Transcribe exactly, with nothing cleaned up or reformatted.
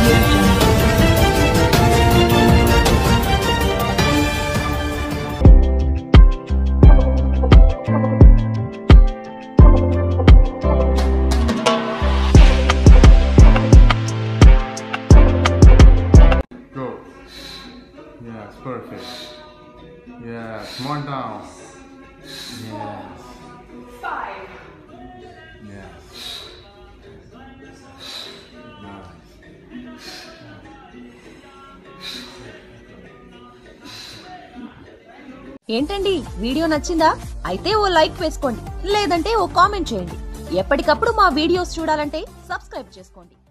Yes, perfect. Yes, come on down. Yes. Five. Yes. Nice. ఏంటండి video నచ్చిందా? అయితే ఓ like వేసుకోండి, లేదంటే ఓ కామెంట్ చేయండి. ఎప్పటికప్పుడు మా వీడియోస్ చూడాలంటే సబ్స్క్రైబ్ చేసుకోండి.